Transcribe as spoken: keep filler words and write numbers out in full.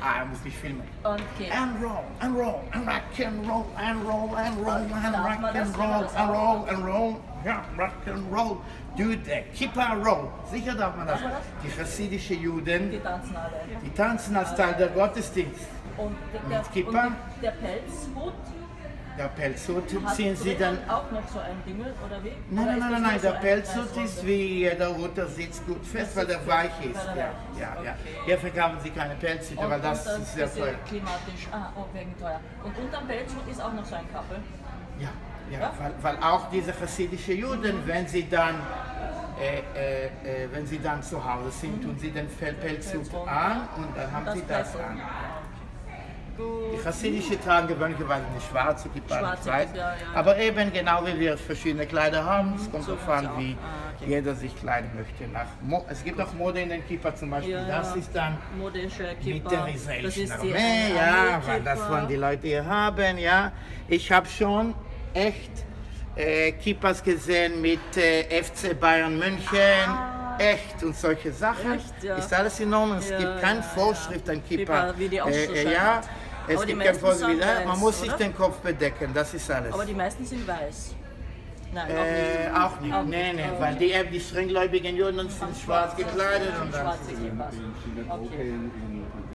Ah, er muss mich filmen. Okay. And roll, and roll, and rock and roll, and roll, and roll, and Darf rock man das? and Kann man roll, das and auch? roll, and roll, ja, rock and roll. Do the Kippa Roll. Sicher darf man das. Darf man das? Die chassidische Juden, Die tanzen alle. die tanzen als Teil der Gottesdienst. Und der, Mit Kippa? und der Pelzhut, Der Pelzhut hat ziehen sie drinnen dann. auch noch so ein Dingel, oder wie? Nein, Oder nein, ist nein, das nein, nur nein, so der ein Pelzhut Kreisrunde? ist wie jeder Hut, der sitzt gut fest, weil der weich ist. Weil er Ja, weich ist, ja, ja. okay. Hier verkaufen sie keine Pelzhüte, Und, weil das und dann ist sehr diese teuer. klimatisch, ah, oh, wegen teuer. Und unterm Pelzhut ist auch noch so ein Kappel. Ja, ja, Ja? Weil, weil auch diese chassidische Juden, wenn sie dann, äh, äh, äh, wenn sie dann zu Hause sind, tun sie den Fel- Pelzhut Pelzhut an und dann haben Das sie das Pelzhut. an. Die Gut. chassidische tragen gewöhnlicherweise eine schwarze Kippa, eine Schwarze weiß. Kippa, ja, ja. Aber eben genau wie wir verschiedene Kleider haben, es kommt so darauf haben an, sie auch. wie Ah, okay. jeder sich kleiden möchte. Nach Mo es gibt auch Mode in den Kippa zum Beispiel, Ja, das ist dann modische mit Kippa. der Das israelischen ist die Armee, ja, weil das Armee-Kippa. wollen die Leute hier haben, ja. Ich habe schon echt äh, Kippas gesehen mit äh, F C Bayern München, echt und solche Sachen. Ah. Echt, ja. Ist alles in Ordnung, es Ja, gibt keine ja, Vorschrift an Kippa. Kippa, wie die auszuschauen ja, hat. es Aber die gibt keine meisten Vorschrift, sind ja, man weiß, muss sich oder? den Kopf bedecken, das ist alles. Aber die meisten sind weiß. Nein, äh, auch nicht, Auch nee, nicht. nee, Oh, weil okay. die, die strenggläubigen Juden sind schwarz gekleidet und dann Schwarze Kippas. Okay. in